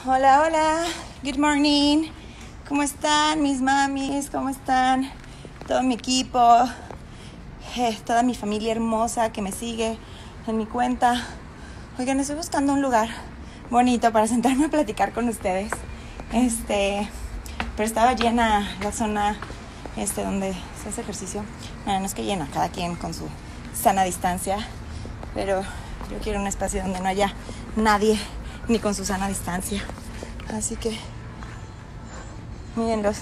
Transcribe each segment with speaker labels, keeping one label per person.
Speaker 1: Hola, hola, good morning. ¿Cómo están mis mamis? ¿Cómo están todo mi equipo? Toda mi familia hermosa que me sigue en mi cuenta. Oigan, estoy buscando un lugar bonito para sentarme a platicar con ustedes. Pero estaba llena la zona donde se hace ejercicio. No es que llena, cada quien con su sana distancia. Pero yo quiero un espacio donde no haya nadie ni con su sana distancia. Así que mírenlos.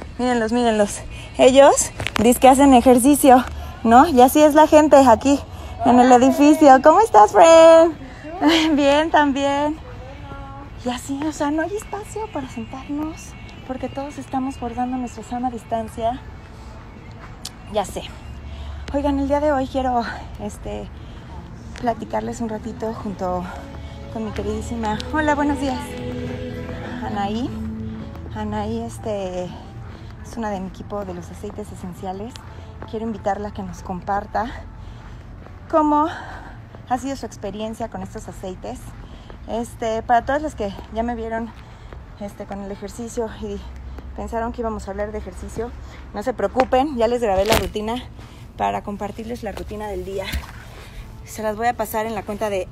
Speaker 1: Ellos dicen que hacen ejercicio, ¿no? Y así es la gente aquí en el edificio. ¿Cómo estás, friend? Bien, también. Y así, o sea, no hay espacio para sentarnos porque todos estamos guardando nuestra sana distancia. Ya sé. Oigan, el día de hoy quiero platicarles un ratito junto con mi queridísima... Hola, buenos días. Anaí. Anaí es una de mi equipo de los aceites esenciales. Quiero invitarla a que nos comparta cómo ha sido su experiencia con estos aceites. Para todos los que ya me vieron con el ejercicio y pensaron que íbamos a hablar de ejercicio, no se preocupen, ya les grabé la rutina para compartirles la rutina del día. Se las voy a pasar en la cuenta de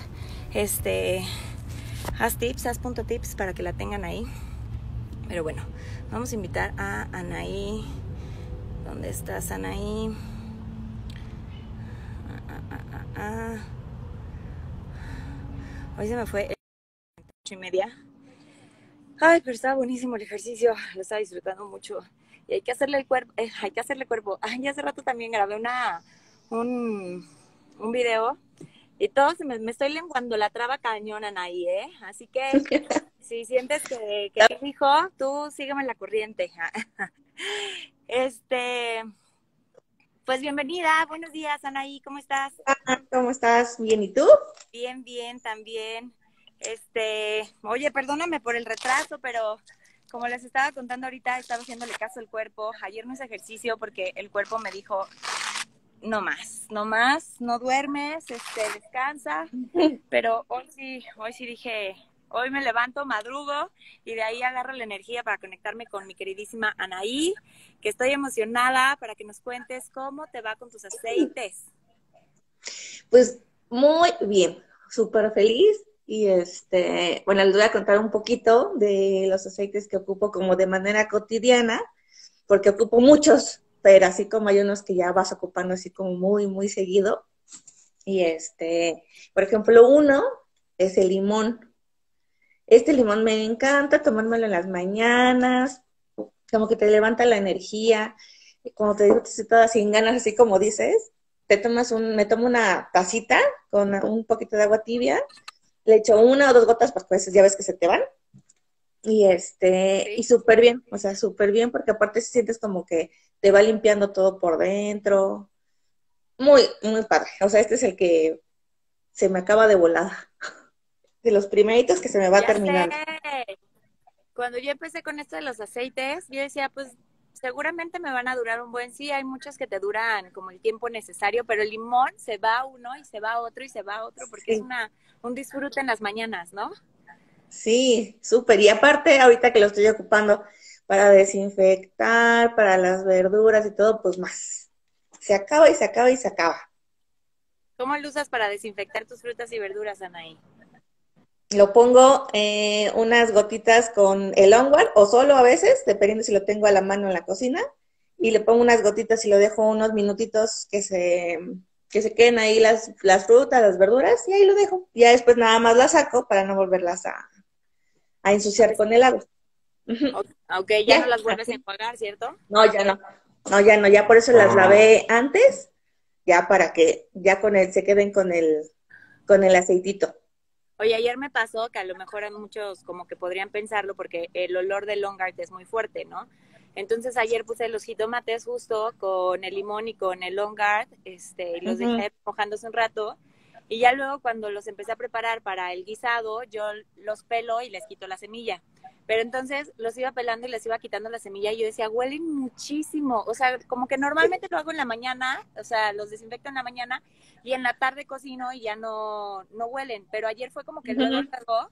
Speaker 1: as.tips para que la tengan ahí. Pero bueno, vamos a invitar a Anaí. ¿Dónde estás, Anaí? Hoy se me fue 8:30. Ay, pero estaba buenísimo el ejercicio, lo estaba disfrutando mucho. Y hay que hacerle cuerpo. Ay, hace rato también grabé un video y todo me estoy lenguando la traba cañón, Anaí, ¿eh? Así que si sientes que dijo, tú sígueme en la corriente. Pues bienvenida, buenos días, Anaí, ¿cómo estás?
Speaker 2: ¿Cómo estás? Bien, ¿y tú?
Speaker 1: Bien, bien, también. Oye, perdóname por el retraso, pero como les estaba contando ahorita, estaba haciéndole caso al cuerpo. Ayer no hice ejercicio porque el cuerpo me dijo, no más, no duermes, descansa. Pero hoy sí dije, hoy me levanto, madrugo y de ahí agarro la energía para conectarme con mi queridísima Anaí, que estoy emocionada para que nos cuentes cómo te va con tus aceites.
Speaker 2: Pues muy bien, súper feliz y bueno, les voy a contar un poquito de los aceites que ocupo como de manera cotidiana, porque ocupo muchos, pero así como hay unos que ya vas ocupando así como muy, muy seguido. Y por ejemplo, uno es el limón. Este limón me encanta tomármelo en las mañanas, como que te levanta la energía, y como te digo, te estoy toda sin ganas, así como dices, me tomo una tacita con un poquito de agua tibia, le echo 1 o 2 gotas, porque a veces ya ves que se te van, y y
Speaker 1: ¿Sí?
Speaker 2: súper bien, o sea, súper bien, porque aparte sientes como que te va limpiando todo por dentro, muy, muy padre, o sea, este es el que se me acaba de volada, de los primeritos que se me va
Speaker 1: Ya sé.
Speaker 2: terminando.
Speaker 1: Cuando yo empecé con esto de los aceites, yo decía, pues seguramente me van a durar un buen, sí, hay muchos que te duran como el tiempo necesario, pero el limón se va uno y se va otro y se va otro porque es
Speaker 2: Sí.
Speaker 1: un disfrute en las mañanas, ¿no?
Speaker 2: Sí, súper. Y aparte, ahorita que lo estoy ocupando para desinfectar, para las verduras y todo, pues más. Se acaba y se acaba y se acaba.
Speaker 1: ¿Cómo lo usas para desinfectar tus frutas y verduras, Anaí?
Speaker 2: Lo pongo unas gotitas con el Onward o solo a veces, dependiendo si lo tengo a la mano en la cocina. Y le pongo unas gotitas y lo dejo unos minutitos que se queden ahí las frutas, las verduras, y ahí lo dejo. Ya después nada más las saco para no volverlas a ensuciar con el agua. Ujú.
Speaker 1: Ok, ya no
Speaker 2: Ya,
Speaker 1: las vuelves a
Speaker 2: así.
Speaker 1: enjuagar, ¿cierto?
Speaker 2: No, ya no. No, ya no, ya por eso las lavé antes, ya para que ya se queden con el aceitito.
Speaker 1: Oye, ayer me pasó que a lo mejor a muchos como que podrían pensarlo porque el olor del Longard es muy fuerte, ¿no? Entonces ayer puse los jitomates justo con el limón y con el Longard, y los
Speaker 2: Ujú.
Speaker 1: dejé mojándose un rato. Y ya luego cuando los empecé a preparar para el guisado, yo los pelo y les quito la semilla. Pero entonces los iba pelando y les iba quitando la semilla y yo decía, huelen muchísimo. O sea, como que normalmente lo hago en la mañana, o sea, los desinfecto en la mañana y en la tarde cocino y ya no huelen. Pero ayer fue como que luego
Speaker 2: Ujú.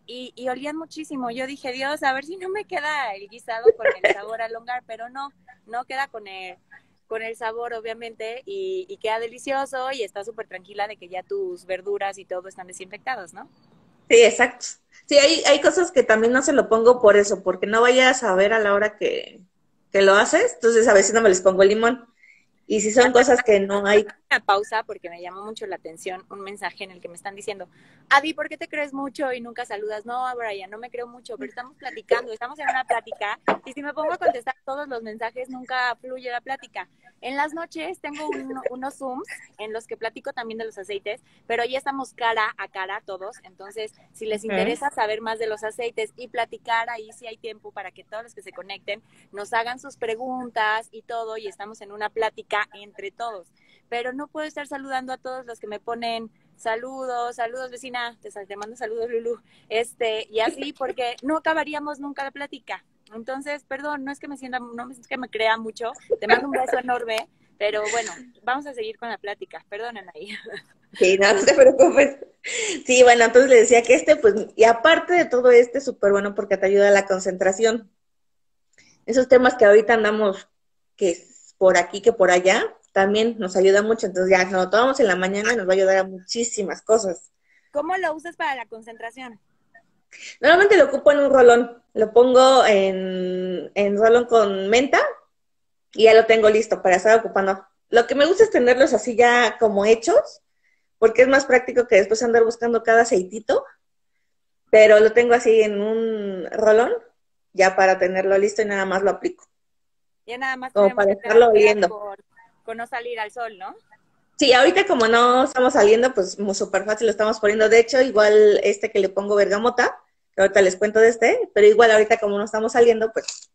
Speaker 3: y olían muchísimo. Yo dije, Dios, a ver si no me queda el guisado con el sabor al longar, pero no queda con el sabor, obviamente, y queda delicioso y está súper tranquila de que ya tus verduras y todo están desinfectados, ¿no?
Speaker 2: Sí, exacto. Sí, hay cosas que también no se lo pongo por eso, porque no vayas a ver a la hora que lo haces, entonces a veces no me les pongo limón. Y si son cosas que no hay.
Speaker 3: Una pausa porque me llamó mucho la atención un mensaje en el que me están diciendo, Adi, ¿por qué te crees mucho y nunca saludas? No, Brian, no me creo mucho, pero estamos platicando, estamos en una plática y si me pongo a contestar todos los mensajes nunca fluye la plática. En las noches tengo unos Zooms en los que platico también de los aceites, pero ya estamos cara a cara todos, entonces si les interesa saber más de los aceites y platicar, ahí sí hay tiempo para que todos los que se conecten nos hagan sus preguntas y todo y estamos en una plática entre todos. Pero no puedo estar saludando a todos los que me ponen saludos vecina, te mando saludos Lulu, y así porque no acabaríamos nunca la plática. Entonces, perdón, no es que me sienta, no es que me crea mucho, te mando un beso enorme, pero bueno, vamos a seguir con la plática, perdonen ahí.
Speaker 2: Sí, no te preocupes. Sí, bueno, entonces le decía que pues, y aparte de todo es súper bueno porque te ayuda a la concentración. Esos temas que ahorita andamos, que es por aquí, que por allá, también nos ayuda mucho. Entonces ya, nos lo tomamos en la mañana y nos va a ayudar a muchísimas cosas.
Speaker 3: ¿Cómo lo usas para la concentración?
Speaker 2: Normalmente lo ocupo en un rolón. Lo pongo en rolón con menta y ya lo tengo listo para estar ocupando. Lo que me gusta es tenerlos así ya como hechos, porque es más práctico que después andar buscando cada aceitito, pero lo tengo así en un rolón ya para tenerlo listo y nada más lo aplico.
Speaker 3: Ya nada más
Speaker 2: como para estarlo oliendo.
Speaker 3: Con no salir al sol, ¿no?
Speaker 2: Sí, ahorita como no estamos saliendo, pues súper fácil lo estamos poniendo. De hecho, igual que le pongo bergamota, que ahorita les cuento de pero igual ahorita como no estamos saliendo, pues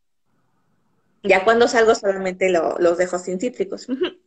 Speaker 2: ya cuando salgo solamente los dejo sin cítricos.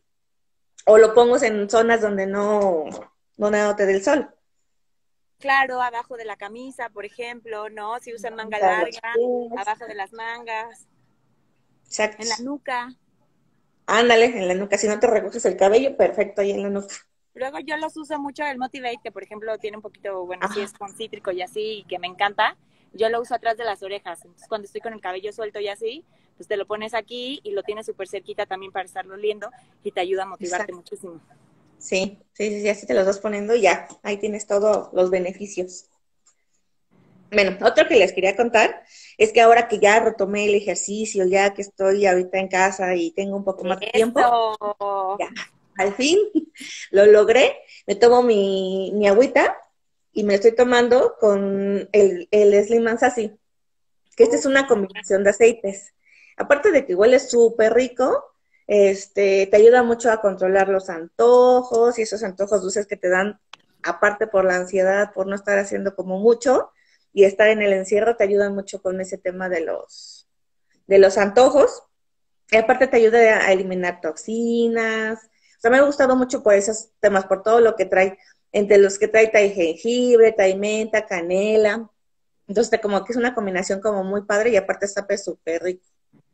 Speaker 2: O lo pongo en zonas donde no te dé el sol.
Speaker 3: Claro, abajo de la camisa, por ejemplo, ¿no? Si usan manga larga, abajo de las mangas.
Speaker 2: Exacto.
Speaker 3: En la nuca.
Speaker 2: Ándale, en la nuca. Si no te recoges el cabello, perfecto, ahí en la nuca.
Speaker 3: Luego yo los uso mucho, el Motivate, que por ejemplo tiene un poquito, bueno, sí es con cítrico y así, y que me encanta. Yo lo uso atrás de las orejas. Entonces cuando estoy con el cabello suelto y así, pues te lo pones aquí y lo tienes súper cerquita también para estarlo oliendo y te ayuda a motivarte muchísimo.
Speaker 2: Sí, así te los vas poniendo y ya, ahí tienes todos los beneficios. Bueno, otro que les quería contar es que ahora que ya retomé el ejercicio, ya que estoy ahorita en casa y tengo un poco más de tiempo, ya, al fin lo logré. Me tomo mi agüita y me estoy tomando con el Slim and Sassy, que esta es una combinación de aceites. Aparte de que huele súper rico, te ayuda mucho a controlar los antojos y esos antojos dulces que te dan, aparte por la ansiedad, por no estar haciendo como mucho y estar en el encierro, te ayuda mucho con ese tema de los antojos. Y aparte te ayuda a eliminar toxinas. O sea, me ha gustado mucho por esos temas, por todo lo que trae, entre los que trae jengibre, trae menta, canela. Entonces, como que es una combinación como muy padre y aparte está súper rico.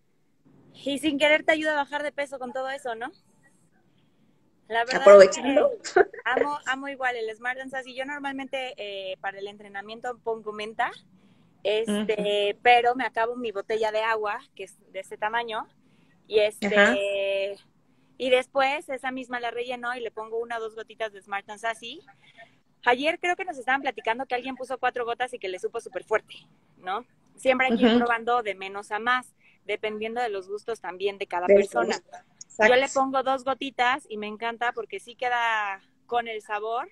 Speaker 3: Y sin querer te ayuda a bajar de peso con todo eso, ¿no? La verdad
Speaker 2: aprovechando.
Speaker 3: Es que amo igual el Smart and Sassy. Yo normalmente para el entrenamiento pongo menta, pero me acabo mi botella de agua, que es de este tamaño, y y después esa misma la relleno y le pongo 1 o 2 gotitas de Smart and Sassy. Ayer creo que nos estaban platicando que alguien puso 4 gotas y que le supo súper fuerte, ¿no? Siempre hay que ir probando de menos a más, dependiendo de los gustos también de cada persona. Exacto. Yo le pongo 2 gotitas y me encanta porque sí queda con el sabor,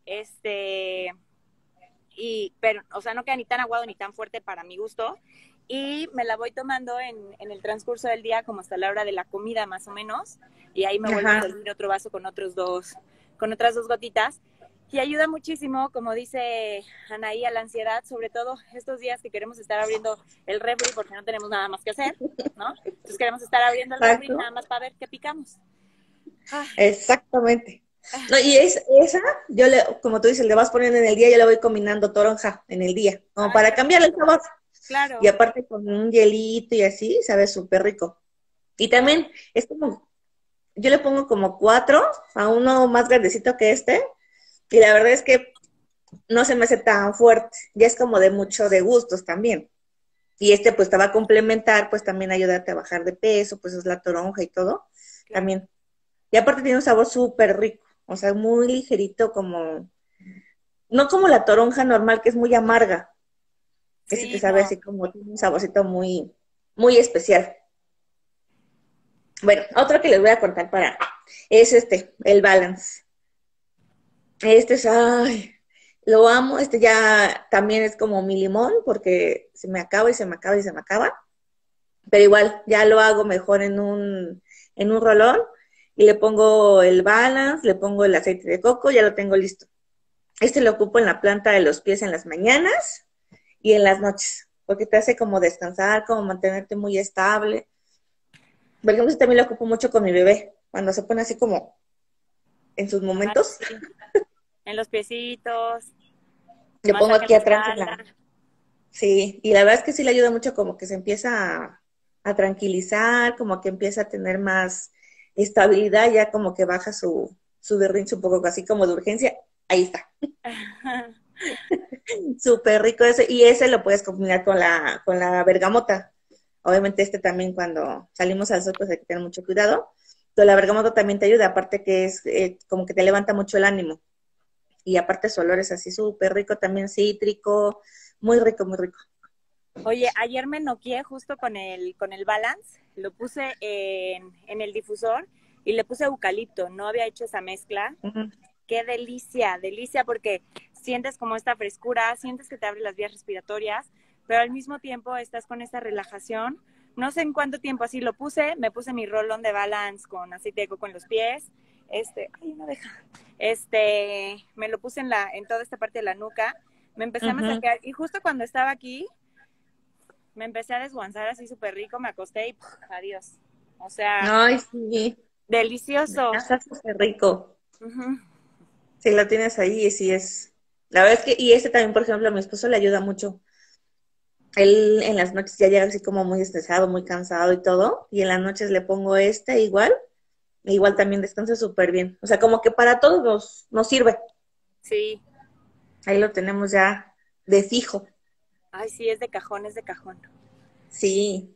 Speaker 3: pero, o sea, no queda ni tan aguado ni tan fuerte para mi gusto. Y me la voy tomando en el transcurso del día, como hasta la hora de la comida más o menos. Y ahí me vuelvo a servir otro vaso con otras 2 gotitas. Y ayuda muchísimo, como dice Anaí, a la ansiedad, sobre todo estos días que queremos estar abriendo el refri porque no tenemos nada más que hacer, ¿no? Entonces queremos estar abriendo el refri nada más para ver qué picamos.
Speaker 2: Exactamente. No, y esa, como tú dices, le vas poniendo en el día, yo le voy combinando toronja en el día, como para cambiar el sabor.
Speaker 3: Claro.
Speaker 2: Y aparte con un hielito y así, sabe súper rico. Y también es como, yo le pongo como 4 a uno más grandecito que y la verdad es que no se me hace tan fuerte, ya es como de mucho de gustos también. Y pues te va a complementar, pues también ayudarte a bajar de peso, pues es la toronja y todo,
Speaker 3: Claro.
Speaker 2: también. Y aparte tiene un sabor súper rico, o sea, muy ligerito, como, no como la toronja normal, que es muy amarga. Ese te
Speaker 3: Sí,
Speaker 2: sabe
Speaker 3: no.
Speaker 2: así como, tiene un saborcito muy, muy especial. Bueno, otro que les voy a contar es el balance. Ay, lo amo, ya también es como mi limón, porque se me acaba y se me acaba y se me acaba. Pero igual, ya lo hago mejor en un rolón y le pongo el balance, le pongo el aceite de coco, ya lo tengo listo. Lo ocupo en la planta de los pies en las mañanas y en las noches, porque te hace como descansar, como mantenerte muy estable. Por ejemplo, también lo ocupo mucho con mi bebé, cuando se pone así como en sus
Speaker 3: Ay,
Speaker 2: momentos,
Speaker 3: sí. En los piecitos,
Speaker 2: le pongo
Speaker 3: masaje en
Speaker 2: aquí
Speaker 3: la
Speaker 2: atrás
Speaker 3: espalda.
Speaker 2: sí, y la verdad es que sí le ayuda mucho, como que se empieza a tranquilizar, como que empieza a tener más estabilidad, ya como que baja su berrinche un poco así como de urgencia. Ahí está. Súper rico ese, y ese lo puedes combinar con la bergamota. Obviamente también cuando salimos al sol pues hay que tener mucho cuidado, pero la bergamota también te ayuda, aparte que es como que te levanta mucho el ánimo, y aparte su olor es así súper rico, también cítrico, muy rico, muy rico.
Speaker 3: Oye, ayer me noqué justo con el balance, lo puse en el difusor y le puse eucalipto, no había hecho esa mezcla.
Speaker 2: Ujú.
Speaker 3: Qué delicia, delicia, porque sientes como esta frescura, sientes que te abre las vías respiratorias, pero al mismo tiempo estás con esta relajación. No sé en cuánto tiempo así lo puse, me puse mi rolón de balance con aceite de coco en los pies, ay, no deja, me lo puse en toda esta parte de la nuca, me empecé a
Speaker 2: Ujú.
Speaker 3: masajear y justo cuando estaba aquí, me empecé a desguanzar así súper rico, me acosté y ¡puf! Adiós. O sea,
Speaker 2: Ay, sí,
Speaker 3: delicioso.
Speaker 2: está súper rico.
Speaker 3: Uh-huh.
Speaker 2: Si lo tienes ahí, y sí es. La verdad es que, y también, por ejemplo, a mi esposo le ayuda mucho. Él en las noches ya llega así como muy estresado, muy cansado y todo, y en las noches le pongo igual, e igual también descansa súper bien. O sea, como que para todos nos sirve.
Speaker 3: Sí.
Speaker 2: Ahí lo tenemos ya de fijo.
Speaker 3: Ay, sí, es de cajón, es de cajón.
Speaker 2: Sí.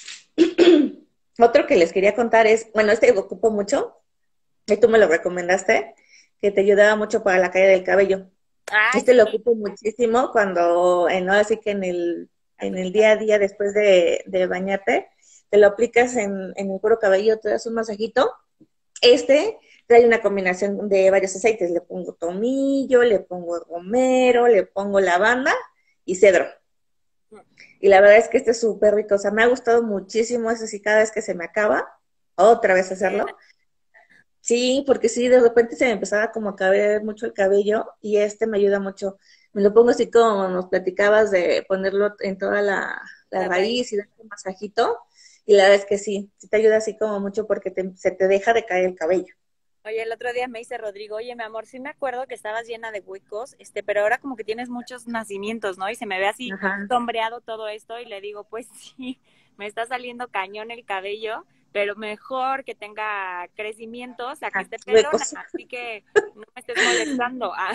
Speaker 2: Otro que les quería contar es, bueno, lo ocupo mucho, y tú me lo recomendaste, que te ayudaba mucho para la caída del cabello.
Speaker 3: Ay,
Speaker 2: Lo
Speaker 3: sí.
Speaker 2: ocupo muchísimo cuando, ahora sí que en el día a día después de bañarte, te lo aplicas en el cuero cabelludo, te das un masajito. Trae una combinación de varios aceites, le pongo tomillo, le pongo romero, le pongo lavanda y cedro. Y la verdad es que es súper rico, o sea, me ha gustado muchísimo eso, sí, cada vez que se me acaba, otra vez hacerlo. Sí, porque sí, de repente se me empezaba como a caer mucho el cabello y me ayuda mucho. Me lo pongo así como nos platicabas de ponerlo en toda la
Speaker 3: La raíz.
Speaker 2: raíz y darte un masajito. Y la verdad es que sí te ayuda así como mucho porque se te deja de caer el cabello.
Speaker 3: Oye, el otro día me dice Rodrigo, oye, mi amor, sí me acuerdo que estabas llena de huecos, pero ahora como que tienes muchos nacimientos, ¿no? Y se me ve así
Speaker 2: Ajá.
Speaker 3: sombreado todo esto y le digo, pues sí, me está saliendo cañón el cabello, pero mejor que tenga crecimientos a que
Speaker 2: Ajá,
Speaker 3: esté pelona,
Speaker 2: huecos.
Speaker 3: así que no me estés molestando. Ah,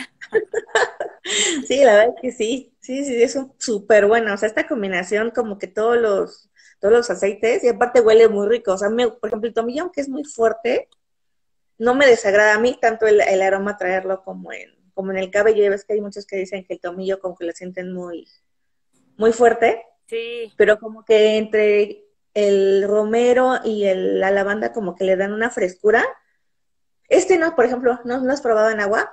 Speaker 2: Sí, la verdad es que sí. Sí, sí, es súper bueno. O sea, esta combinación como que todos los aceites y aparte huele muy rico. O sea, por ejemplo, el tomillón que es muy fuerte, no me desagrada a mí tanto el aroma traerlo como en el cabello. Ya ves que hay muchos que dicen que el tomillo como que lo sienten muy, muy fuerte,
Speaker 3: sí,
Speaker 2: pero como que entre el romero y la lavanda como que le dan una frescura. No, por ejemplo, ¿no lo has probado en agua?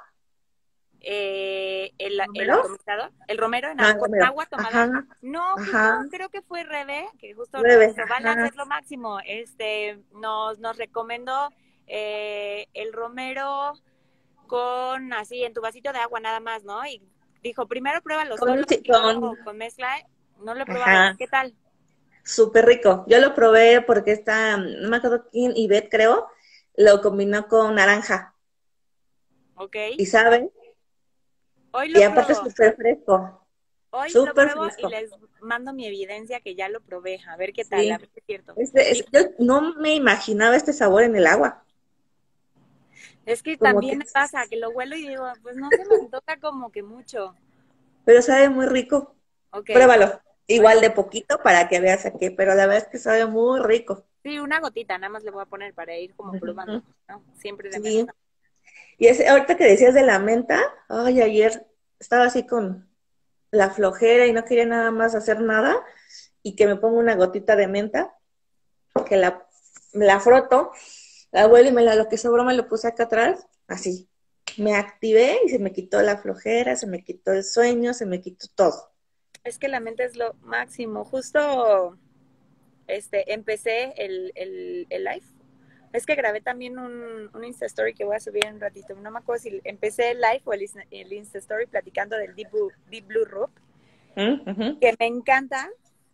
Speaker 3: el
Speaker 2: ¿Romero?
Speaker 3: atomizado, el romero
Speaker 2: No, el
Speaker 3: con
Speaker 2: romero.
Speaker 3: agua tomada.
Speaker 2: Ajá,
Speaker 3: No, justo
Speaker 2: ajá.
Speaker 3: creo que fue Rebe, que justo nos
Speaker 2: Bebes,
Speaker 3: dijo, Balance
Speaker 2: ajá.
Speaker 3: es lo máximo. Nos recomendó el romero con así en tu vasito de agua nada más, ¿no? Y dijo, primero pruébalo
Speaker 2: Con
Speaker 3: solo
Speaker 2: un chi-
Speaker 3: y luego
Speaker 2: con,
Speaker 3: con mezcla. No lo he probado.
Speaker 2: ajá,
Speaker 3: ¿Qué tal?
Speaker 2: súper rico. Yo lo probé porque no me acuerdo quién, Ivette creo, lo combinó con naranja.
Speaker 3: Ok.
Speaker 2: Y sabe,
Speaker 3: Hoy
Speaker 2: y
Speaker 3: lo
Speaker 2: aparte
Speaker 3: pruebo.
Speaker 2: súper fresco,
Speaker 3: Hoy lo
Speaker 2: súper
Speaker 3: pruebo y
Speaker 2: fresco.
Speaker 3: les mando mi evidencia que ya lo probé. A ver qué tal, a
Speaker 2: Sí.
Speaker 3: ver si es cierto. Y
Speaker 2: Yo no me imaginaba este sabor en el agua.
Speaker 3: Es que
Speaker 2: Como
Speaker 3: también
Speaker 2: que,
Speaker 3: me pasa que lo huelo y digo, pues no se me antoja como que mucho.
Speaker 2: pero sabe muy rico.
Speaker 3: Ok,
Speaker 2: Pruébalo.
Speaker 3: bueno,
Speaker 2: Igual de poquito para que veas a qué, pero la verdad es que sabe muy rico.
Speaker 3: sí, una gotita, nada más le voy a poner para ir como
Speaker 2: Ujú.
Speaker 3: probando, ¿no? Siempre de menos.
Speaker 2: Sí. Y ese, ahorita que decías de la menta, ay, ayer estaba así con la flojera y no quería nada más hacer nada y que me pongo una gotita de menta, que la froto, la vuelo y lo que sobró me lo puse acá atrás, así. Me activé y se me quitó la flojera, se me quitó el sueño, se me quitó todo.
Speaker 3: Es que la mente es lo máximo. Justo empecé el live. Es que grabé también un Insta Story que voy a subir en un ratito. No me acuerdo si empecé el live o el Insta Story platicando del Deep Blue Rope,
Speaker 2: ¿Mm? Ujú.
Speaker 3: que me encanta,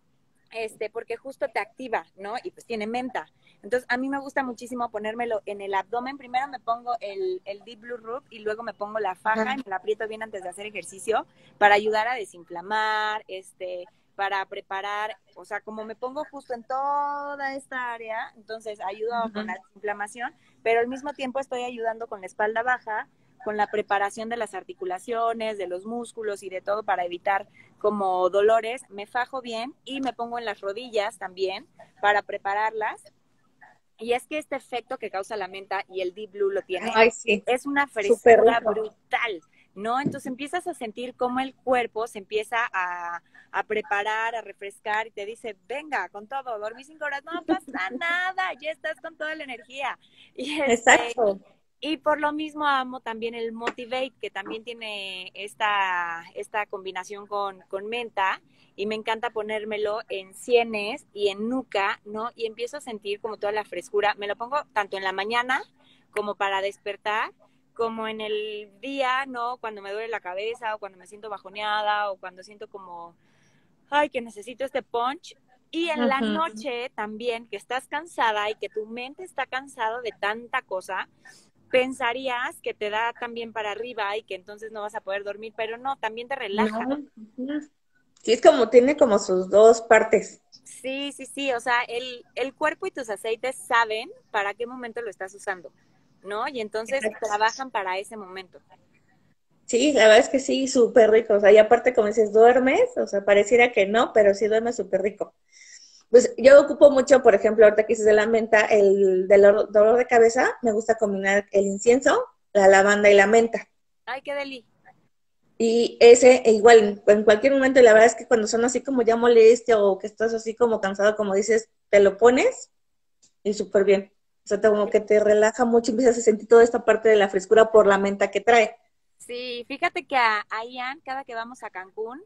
Speaker 3: porque justo te activa, ¿no? Y pues tiene menta. Entonces, a mí me gusta muchísimo ponérmelo en el abdomen. Primero me pongo el Deep Blue Rope y luego me pongo la faja y me la aprieto bien antes de hacer ejercicio para ayudar a desinflamar, para preparar, o sea, como me pongo justo en toda esta área, entonces ayudo con la desinflamación, pero al mismo tiempo estoy ayudando con la espalda baja, con la preparación de las articulaciones, de los músculos y de todo para evitar como dolores. Me fajo bien y me pongo en las rodillas también para prepararlas. Y es que este efecto que causa la menta y el Deep Blue lo tiene,
Speaker 2: Ay, sí,
Speaker 3: es una
Speaker 2: súper
Speaker 3: frescura
Speaker 2: rico.
Speaker 3: brutal, ¿no? Entonces empiezas a sentir cómo el cuerpo se empieza a preparar, a refrescar y te dice, venga, con todo, dormí 5 horas, no pasa nada, ya estás con toda la energía. Y
Speaker 2: Exacto.
Speaker 3: y por lo mismo amo también el Motivate, que también tiene esta combinación con menta, y me encanta ponérmelo en sienes y en nuca, ¿no? Y empiezo a sentir como toda la frescura. Me lo pongo tanto en la mañana como para despertar, como en el día, ¿no? Cuando me duele la cabeza o cuando me siento bajoneada o cuando siento como, ay, que necesito este punch. Y en la
Speaker 2: Ujú.
Speaker 3: noche también, que estás cansada y que tu mente está cansada de tanta cosa, pensarías que te da también para arriba y que entonces no vas a poder dormir, pero no, también te relaja.
Speaker 2: No. Ujú. Sí, es como, tiene como sus dos partes.
Speaker 3: Sí, sí, sí, o sea, el cuerpo y tus aceites saben para qué momento lo estás usando, ¿no? Y entonces
Speaker 2: Exacto.
Speaker 3: trabajan para ese momento.
Speaker 2: Sí, la verdad es que sí, súper rico. O sea, y aparte, como dices, duermes, o sea, pareciera que no, pero sí duermes súper rico. Pues yo ocupo mucho, por ejemplo, ahorita que dices de la menta, el dolor de cabeza, me gusta combinar el incienso, la lavanda y la menta.
Speaker 3: Ay, qué deli.
Speaker 2: Y ese, igual, en cualquier momento, la verdad es que cuando son así como ya molestia o que estás así como cansado, como dices, te lo pones y súper bien. O sea, como que te relaja mucho y empiezas a sentir toda esta parte de la frescura por la menta que trae.
Speaker 3: Sí, fíjate que a Ian, cada que vamos a Cancún,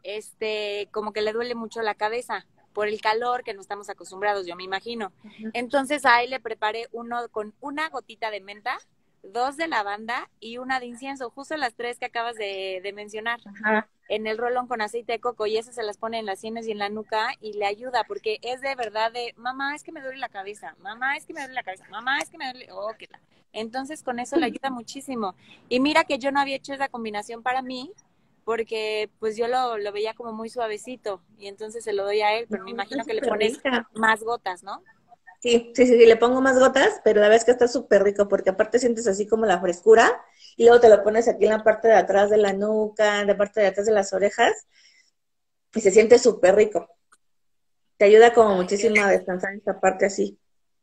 Speaker 3: como que le duele mucho la cabeza por el calor que no estamos acostumbrados, yo me imagino. Entonces a él le preparé uno con una gotita de menta, dos de lavanda y una de incienso, justo las tres que acabas de mencionar,
Speaker 2: Ajá.
Speaker 3: en el rolón con aceite de coco, y esas se las pone en las sienes y en la nuca y le ayuda porque es de verdad de, mamá, es que me duele la cabeza, mamá, es que me duele la cabeza, mamá, es que me duele, oh, qué tal. Entonces con eso le ayuda muchísimo. Y mira que yo no había hecho esa combinación para mí porque pues yo lo veía como muy suavecito y entonces se lo doy a él,
Speaker 2: No,
Speaker 3: pero me
Speaker 2: está
Speaker 3: imagino que le
Speaker 2: súper
Speaker 3: pones
Speaker 2: rica.
Speaker 3: más gotas, ¿no?
Speaker 2: Sí, sí, sí, sí, le pongo más gotas, pero la verdad es que está súper rico porque aparte sientes así como la frescura y luego te lo pones aquí en la parte de atrás de la nuca, en la parte de atrás de las orejas y se siente súper rico. Te ayuda como
Speaker 3: Ay, qué
Speaker 2: muchísimo a
Speaker 3: deli.
Speaker 2: descansar esta parte así.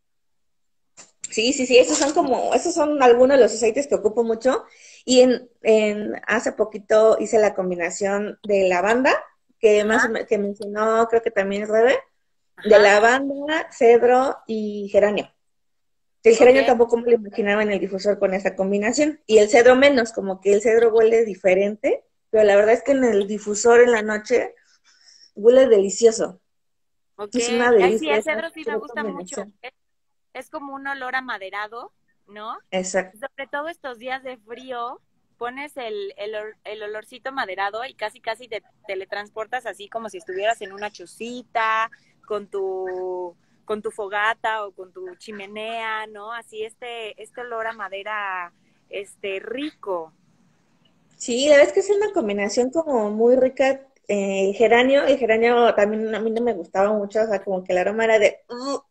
Speaker 2: Sí, sí, sí, esos son algunos de los aceites que ocupo mucho. Y hace poquito hice la combinación de lavanda,
Speaker 3: Ajá,
Speaker 2: que mencionó, creo que también Rebe, de
Speaker 3: ajá,
Speaker 2: lavanda, cedro y geranio. El
Speaker 3: ok.
Speaker 2: geranio tampoco me lo imaginaba en el difusor con esa combinación. Y el cedro menos, como que el cedro huele diferente, pero la verdad es que en el difusor en la noche huele delicioso.
Speaker 3: Ok,
Speaker 2: Es una
Speaker 3: ay, sí,
Speaker 2: delicia
Speaker 3: el
Speaker 2: esa,
Speaker 3: cedro sí me
Speaker 2: esa
Speaker 3: gusta mucho.
Speaker 2: combinación.
Speaker 3: Es como un olor amaderado, ¿no?
Speaker 2: Exacto.
Speaker 3: Sobre todo estos días de frío, pones el olorcito maderado y casi casi te teletransportas así como si estuvieras en una chocita, con con tu fogata o con tu chimenea, ¿no? Así este olor a madera, rico.
Speaker 2: Sí, la verdad es que es una combinación como muy rica. El geranio también a mí no me gustaba mucho, o sea, como que el aroma era de...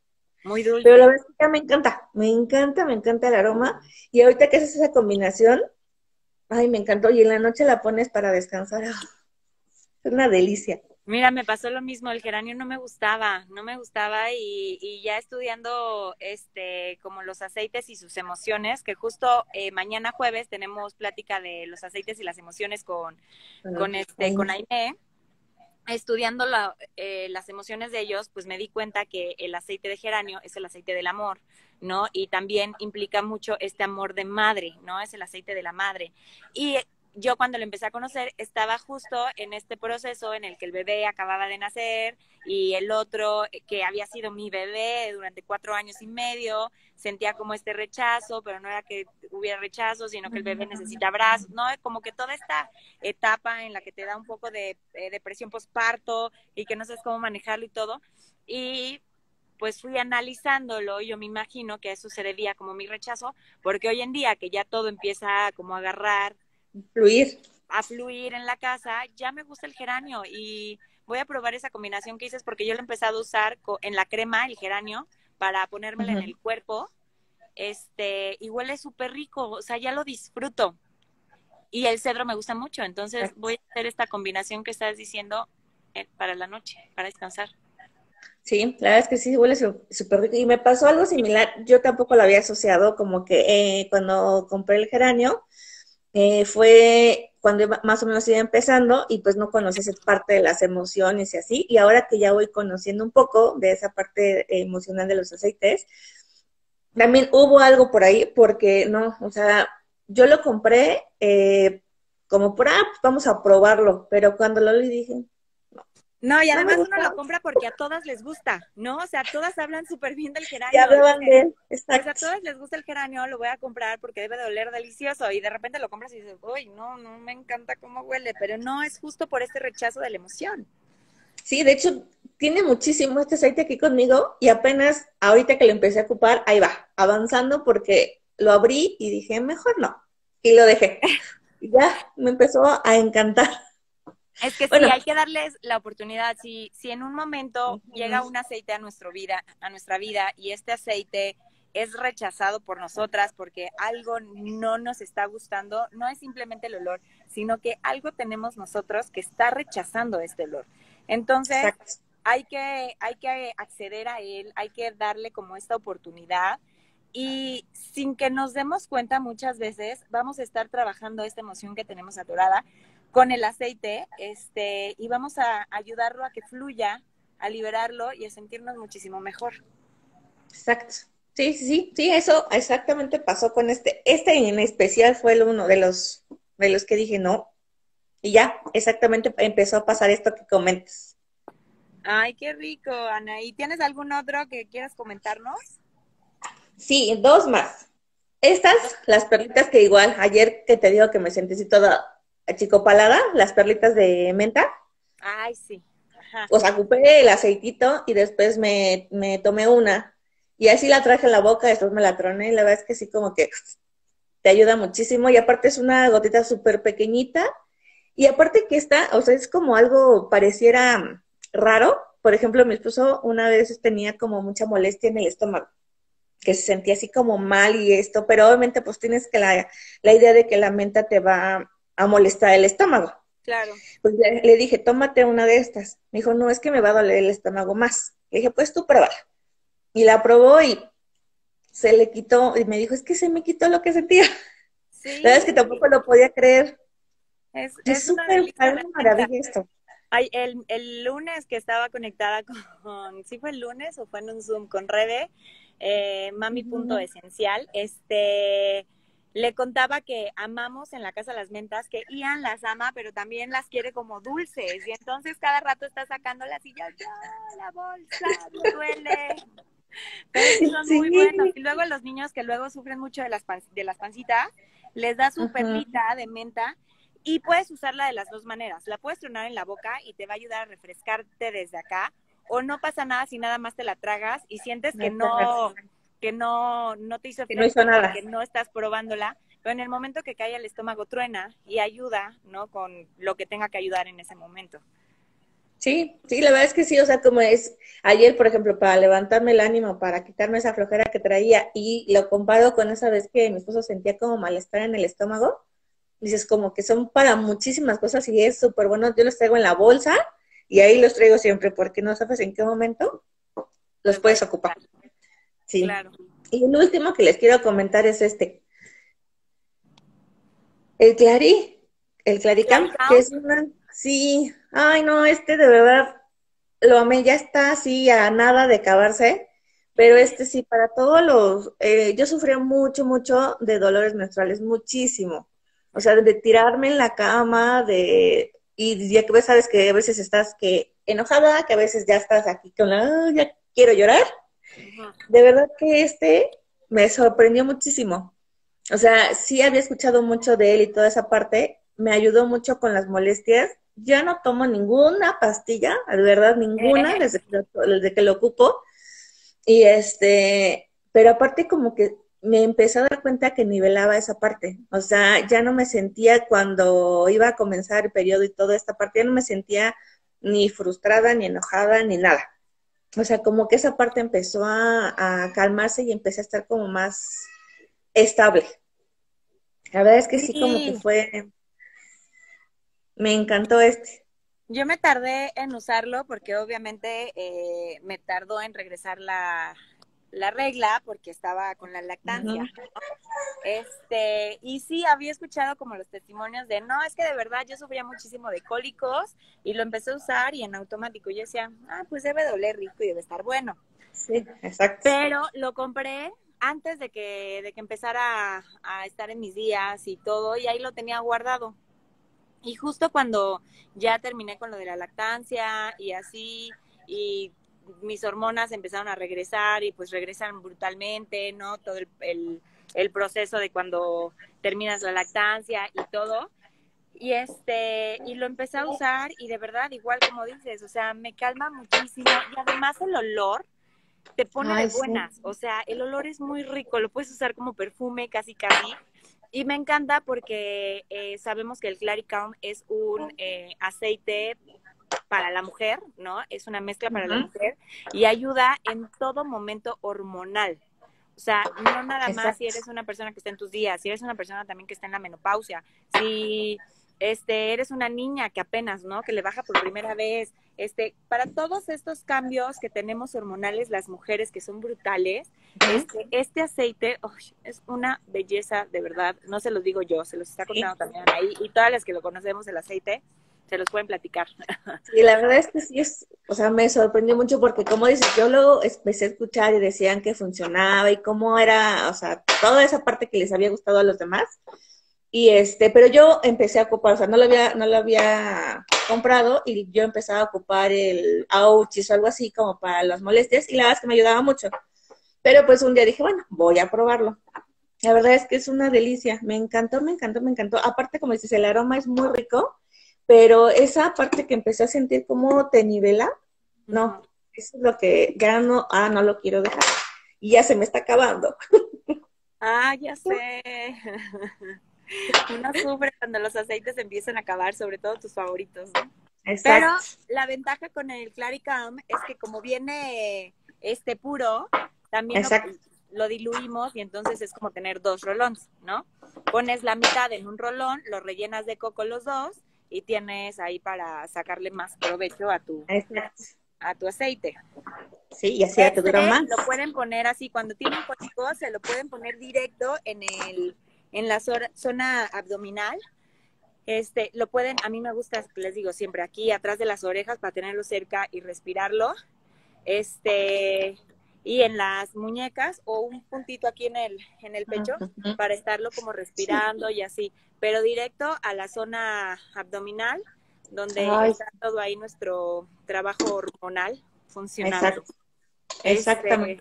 Speaker 3: Muy
Speaker 2: Pero la
Speaker 3: dulce.
Speaker 2: verdad es que ya me encanta el aroma. Y ahorita que haces esa combinación, ay, me encantó. Y en la noche la pones para descansar. ¡Ah! Es una delicia.
Speaker 3: Mira, me pasó lo mismo, el geranio no me gustaba y ya estudiando como los aceites y sus emociones, que justo mañana jueves tenemos plática de los aceites y las emociones
Speaker 2: Bueno,
Speaker 3: con
Speaker 2: ay,
Speaker 3: Aimee, estudiando las emociones de ellos, pues me di cuenta que el aceite de geranio es el aceite del amor, ¿no? Y también implica mucho este amor de madre, ¿no? Es el aceite de la madre. Y yo cuando lo empecé a conocer estaba justo en este proceso en el que el bebé acababa de nacer y el otro que había sido mi bebé durante 4 años y medio sentía como este rechazo, pero no era que hubiera rechazo, sino que el bebé necesita abrazos, ¿no? Como que toda esta etapa en la que te da un poco de depresión postparto y que no sabes cómo manejarlo y todo. Y pues fui analizándolo, yo me imagino que eso se debía como mi rechazo, porque hoy en día que ya todo empieza como a agarrar,
Speaker 2: fluir.
Speaker 3: a fluir en la casa, ya me gusta el geranio y voy a probar esa combinación que dices porque yo lo he empezado a usar en la crema, el geranio, para ponérmela en
Speaker 2: Ujú.
Speaker 3: el cuerpo, y huele súper rico, o sea, ya lo disfruto. Y el cedro me gusta mucho, entonces voy a hacer esta combinación que estás diciendo para la noche, para descansar.
Speaker 2: Sí, la verdad es que sí, huele súper rico. Y me pasó algo similar, yo tampoco lo había asociado, como que cuando compré el geranio, fue cuando más o menos iba empezando y pues no conocía esa parte de las emociones y así. Y ahora que ya voy conociendo un poco de esa parte emocional de los aceites, también hubo algo por ahí, porque no, o sea, yo lo compré como por, pues vamos a probarlo, pero cuando lo leí dije, no,
Speaker 3: No, y
Speaker 2: no me
Speaker 3: además uno lo
Speaker 2: gusta.
Speaker 3: compra porque a todas les gusta, ¿no? O sea, todas hablan súper bien del
Speaker 2: Ya
Speaker 3: geranio. Y
Speaker 2: hablaban
Speaker 3: dices,
Speaker 2: de él,
Speaker 3: pues a
Speaker 2: exacto.
Speaker 3: todas les gusta el geranio, lo voy a comprar porque debe de oler delicioso. Y de repente lo compras y dices, uy, no, no me encanta cómo huele, pero no es justo por este rechazo de la emoción.
Speaker 2: Sí, de hecho, tiene muchísimo este aceite aquí conmigo y apenas ahorita que lo empecé a ocupar, ahí va, avanzando porque lo abrí y dije, mejor no. Y lo dejé. Y ya me empezó a encantar.
Speaker 3: Es que sí,
Speaker 2: Bueno,
Speaker 3: hay que darles la oportunidad. Si en un momento llega un aceite a nuestra vida, y este aceite es rechazado por nosotras porque algo no nos está gustando, no es simplemente el olor, sino que algo tenemos nosotros que está rechazando este olor. Entonces,
Speaker 2: exacto.
Speaker 3: hay que acceder a él, hay que darle como esta oportunidad y sin que nos demos cuenta muchas veces vamos a estar trabajando esta emoción que tenemos atorada con el aceite, y vamos a ayudarlo a que fluya, a liberarlo y a sentirnos muchísimo mejor.
Speaker 2: Exacto. Sí, sí, sí, sí, eso exactamente pasó con este. Este en especial fue el uno de los que dije no. Y ya, exactamente empezó a pasar esto que comentas.
Speaker 3: Ay, qué rico, Ana. ¿Y tienes algún otro que quieras comentarnos?
Speaker 2: Sí, dos más. Estas, las perlitas que igual, ayer que te digo que me sentí así toda achicopalada, las perlitas de menta,
Speaker 3: Ay, sí. Ajá.
Speaker 2: o sea, ocupé el aceitito y después me tomé una. Y así la traje en la boca, después me la troné y la verdad es que sí como que te ayuda muchísimo. Y aparte es una gotita súper pequeñita. Y aparte que está, o sea, es como algo pareciera raro. Por ejemplo, mi esposo una vez tenía como mucha molestia en el estómago, que se sentía así como mal y esto, pero obviamente pues tienes que la idea de que la menta te va a molestar el estómago.
Speaker 3: Claro.
Speaker 2: Pues le dije, tómate una de estas. Me dijo, no, es que me va a doler el estómago más. Le dije, pues tú pruébala. Y la probó y se le quitó, y me dijo, es que se me quitó lo que sentía. La verdad es
Speaker 3: Sí,
Speaker 2: que tampoco lo podía creer. Es
Speaker 3: es una
Speaker 2: súper,
Speaker 3: delicia
Speaker 2: para
Speaker 3: la
Speaker 2: una
Speaker 3: menta.
Speaker 2: maravilla esto.
Speaker 3: Ay, el lunes que estaba conectada ¿sí fue el lunes o fue en un Zoom con Rebe,
Speaker 2: Ujú.
Speaker 3: mami.esencial, le contaba que amamos en la casa las mentas, que Ian las ama, pero también las quiere como dulces, y entonces cada rato está sacándolas y ya, la bolsa, me duele, pero sí son muy buenos.
Speaker 2: Sí.
Speaker 3: Y luego los niños que luego sufren mucho de las pancitas, les da su
Speaker 2: Ajá.
Speaker 3: perlita de menta y puedes usarla de las dos maneras. La puedes tronar en la boca y te va a ayudar a refrescarte desde acá, o no pasa nada si nada más te la tragas y sientes
Speaker 2: Me tragas.
Speaker 3: no te hizo
Speaker 2: Que no hizo
Speaker 3: efecto
Speaker 2: nada.
Speaker 3: porque no estás probándola, pero en el momento que cae el estómago truena y ayuda, ¿no? Con lo que tenga que ayudar en ese momento.
Speaker 2: Sí, sí, la verdad es que sí, o sea, como es ayer, por ejemplo, para levantarme el ánimo, para quitarme esa flojera que traía y lo comparo con esa vez que mi esposo sentía como malestar en el estómago, dices como que son para muchísimas cosas y es súper bueno, yo los traigo en la bolsa y ahí los traigo siempre porque no sabes en qué momento los
Speaker 3: Los
Speaker 2: puedes
Speaker 3: vayas
Speaker 2: ocupar.
Speaker 3: a usar.
Speaker 2: Sí.
Speaker 3: Claro.
Speaker 2: Y el último que les quiero comentar es el el Claricam, que
Speaker 3: Claricount.
Speaker 2: es una, sí, ay no, de verdad lo amé, ya está así a nada de acabarse, pero sí, para todos yo sufría mucho, mucho de dolores menstruales, muchísimo. O sea, de tirarme en la cama, y ya que ves, sabes que a veces estás que enojada, que a veces ya estás aquí con ya quiero llorar.
Speaker 3: Ujú.
Speaker 2: De verdad que me sorprendió muchísimo. O sea, sí había escuchado mucho de él y toda esa parte, me ayudó mucho con las molestias. Ya no tomo ninguna pastilla, de verdad ninguna, desde que lo ocupo. Y pero aparte como que me empecé a dar cuenta que nivelaba esa parte. O sea, ya no me sentía cuando iba a comenzar el periodo y toda esta parte, ya no me sentía ni frustrada, ni enojada, ni nada. O sea, como que esa parte empezó a calmarse y empecé a estar como más estable. La verdad es que sí, como que
Speaker 3: Sí,
Speaker 2: me encantó
Speaker 3: yo me tardé en usarlo porque obviamente me tardó en regresar la regla porque estaba con la lactancia.
Speaker 2: Ujú.
Speaker 3: Y sí, había escuchado como los testimonios de, no, es que de verdad yo sufría muchísimo de cólicos y lo empecé a usar y en automático yo decía, pues debe doler rico y debe estar bueno.
Speaker 2: Sí, exacto.
Speaker 3: Pero lo compré antes de que empezara a estar en mis días y todo, y ahí lo tenía guardado. Y justo cuando ya terminé con lo de la lactancia y así, y mis hormonas empezaron a regresar y pues regresan brutalmente, ¿no? Todo el proceso de cuando terminas la lactancia y todo. Y lo empecé a usar y de verdad, igual como dices, o sea, me calma muchísimo y además el olor te pone de
Speaker 2: Ay, sí.
Speaker 3: buenas, o sea, el olor es muy rico, lo puedes usar como perfume casi casi. Y me encanta porque sabemos que el Claricount es un aceite para la mujer, ¿no? Es una mezcla para la
Speaker 2: Ujú.
Speaker 3: mujer y ayuda en todo momento hormonal. O sea, no nada más si
Speaker 2: Exacto.
Speaker 3: eres una persona que está en tus días, si eres una persona también que está en la menopausia, si eres una niña que apenas, ¿no? Que le baja por primera vez, para todos estos cambios que tenemos hormonales las mujeres que son brutales,
Speaker 2: Ujú.
Speaker 3: este aceite es una belleza de verdad, no se los digo yo, se los está
Speaker 2: Sí.
Speaker 3: contando también ahí y todas las que lo conocemos el aceite se los pueden platicar.
Speaker 2: Sí, la verdad es que sí o sea, me sorprendió mucho porque como dices, yo luego empecé a escuchar y decían que funcionaba y cómo era, o sea, toda esa parte que les había gustado a los demás. Y pero yo empecé a ocupar, o sea, no lo había comprado y yo empezaba a ocupar el Auchis o algo así como para las molestias y la verdad es que me ayudaba mucho. Pero pues un día dije, bueno, voy a probarlo. La verdad es que es una delicia. Me encantó, me encantó, me encantó. Aparte, como dices, el aroma es muy rico, pero esa parte que empecé a sentir como te nivela, no,
Speaker 3: Uh-huh.
Speaker 2: eso es lo que ya no, no lo quiero dejar. Y ya se me está acabando.
Speaker 3: Ya sé. Uno sufre cuando los aceites empiezan a acabar, sobre todo tus favoritos, ¿no? Pero
Speaker 2: Exacto,
Speaker 3: la ventaja con el Claricam es que como viene puro, también
Speaker 2: exacto,
Speaker 3: lo diluimos y entonces es como tener dos rolons, ¿no? Pones la mitad en un rolón, lo rellenas de coco los dos y tienes ahí para sacarle más provecho
Speaker 2: exacto.
Speaker 3: a tu aceite.
Speaker 2: Sí, y así ya te dura más.
Speaker 3: Lo pueden poner así, cuando tienen cólico, se lo pueden poner directo en la zona abdominal. Lo pueden, a mí me gusta, les digo siempre, aquí atrás de las orejas para tenerlo cerca y respirarlo. Y en las muñecas o un puntito aquí en el pecho
Speaker 2: Ujú.
Speaker 3: para estarlo como
Speaker 2: Sí.
Speaker 3: respirando y así, pero directo a la zona abdominal donde
Speaker 2: Ay,
Speaker 3: está todo ahí nuestro trabajo hormonal funcionando.
Speaker 2: exacto,
Speaker 3: Este,
Speaker 2: exactamente.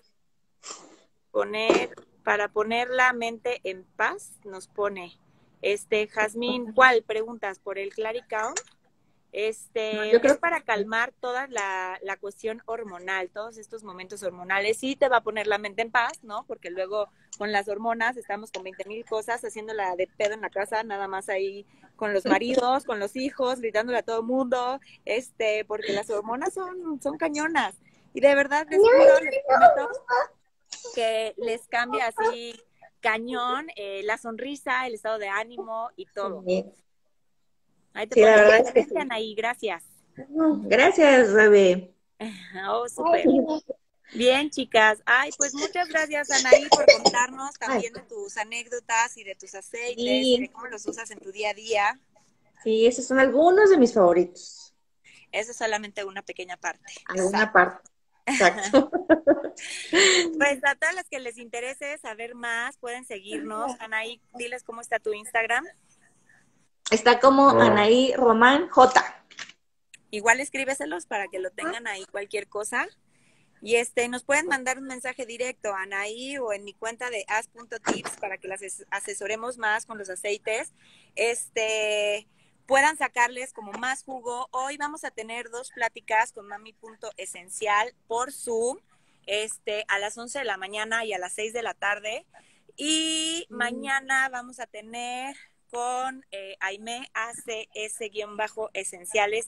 Speaker 3: para poner la mente en paz, nos pone Jazmín, ¿cuál? Preguntas por el Claricount.
Speaker 2: No, yo
Speaker 3: Es
Speaker 2: creo
Speaker 3: para calmar toda la cuestión hormonal, todos estos momentos hormonales. Sí te va a poner la mente en paz, ¿no? Porque luego con las hormonas estamos con 20,000 cosas, haciéndola de pedo en la casa, nada más ahí con los maridos, con los hijos, gritándole a todo el mundo, porque las hormonas son cañonas. Y de verdad, les juro, les prometo que les cambia así cañón la sonrisa, el estado de ánimo y todo.
Speaker 2: sí,
Speaker 3: Ahí te
Speaker 2: sí, la
Speaker 3: pones
Speaker 2: verdad es que
Speaker 3: excelente,
Speaker 2: sí.
Speaker 3: Anaí, gracias.
Speaker 2: Gracias, Rebe.
Speaker 3: Oh, súper. Bien, chicas. Ay, pues muchas gracias, Anaí, por contarnos
Speaker 2: Ay,
Speaker 3: también de tus anécdotas y de tus aceites y de
Speaker 2: sí,
Speaker 3: cómo los usas en tu día a día.
Speaker 2: sí, esos son algunos de mis favoritos.
Speaker 3: Eso es solamente una pequeña parte.
Speaker 2: Alguna parte. Exacto.
Speaker 3: Pues a todas las que les interese saber más, pueden seguirnos. Anaí, diles cómo está tu Instagram.
Speaker 2: Está como Anaí Román J.
Speaker 3: Igual escríbeselos para que lo tengan ahí cualquier cosa. Y nos pueden mandar un mensaje directo a Anaí o en mi cuenta de as.tips para que las asesoremos más con los aceites. Puedan sacarles como más jugo. Hoy vamos a tener 2 pláticas con Mami.esencial por Zoom, a las 11 de la mañana y a las 6 de la tarde. Y mañana vamos a tener con Aimé ACS-esenciales,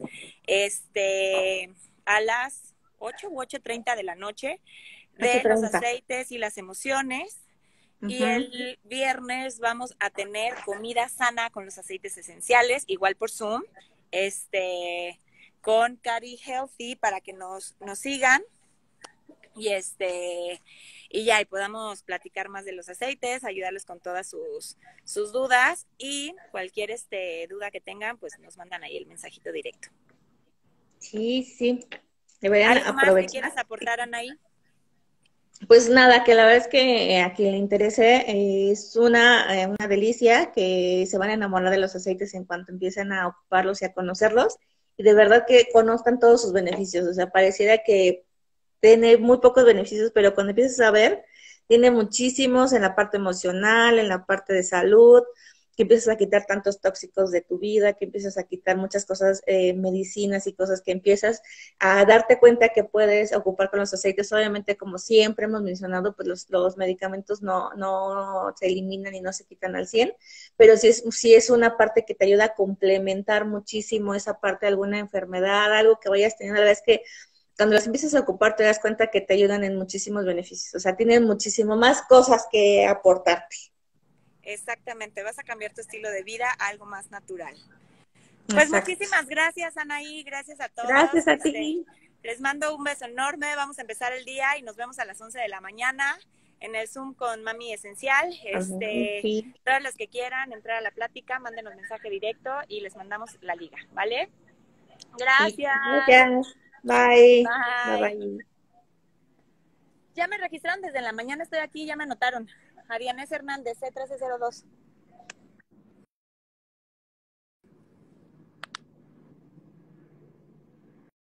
Speaker 3: a las 8 u 8:30 de la noche, de los
Speaker 2: 8:30.
Speaker 3: aceites y las emociones. Y
Speaker 2: Ujú.
Speaker 3: el viernes vamos a tener comida sana con los aceites esenciales, igual por Zoom, con Cari Healthy para que nos sigan y y ya y podamos platicar más de los aceites, ayudarles con todas sus dudas y cualquier duda que tengan, pues nos mandan ahí el mensajito directo.
Speaker 2: Sí, sí. Deberían
Speaker 3: ¿Algo más que
Speaker 2: aprovechar.
Speaker 3: quieras aportar, Anaí?
Speaker 2: Pues nada, que la verdad es que a quien le interese es una delicia, que se van a enamorar de los aceites en cuanto empiecen a ocuparlos y a conocerlos, y de verdad que conozcan todos sus beneficios. O sea, pareciera que tiene muy pocos beneficios, pero cuando empiezas a ver, tiene muchísimos en la parte emocional, en la parte de salud, que empiezas a quitar tantos tóxicos de tu vida, que empiezas a quitar muchas cosas, medicinas y cosas que empiezas a darte cuenta que puedes ocupar con los aceites. Obviamente, como siempre hemos mencionado, pues los medicamentos no se eliminan y no se quitan al 100, pero sí es una parte que te ayuda a complementar muchísimo esa parte de alguna enfermedad, algo que vayas teniendo. La verdad es que cuando las empiezas a ocupar te das cuenta que te ayudan en muchísimos beneficios. O sea, tienen muchísimo más cosas que aportarte.
Speaker 3: Exactamente, vas a cambiar tu estilo de vida a algo más natural. Pues
Speaker 2: Exacto.
Speaker 3: muchísimas gracias, Anaí, gracias a todos.
Speaker 2: Gracias a ti.
Speaker 3: Les mando un beso enorme, vamos a empezar el día y nos vemos a las 11 de la mañana en el Zoom con Mami Esencial.
Speaker 2: Sí.
Speaker 3: Todos los que quieran entrar a la plática, mándenos mensaje directo y les mandamos la liga, ¿vale? Gracias.
Speaker 2: Gracias. Bye.
Speaker 3: Bye.
Speaker 2: Bye, bye.
Speaker 3: Ya me registraron desde la mañana, estoy aquí, ya me anotaron. Arianés Hernández, C1302.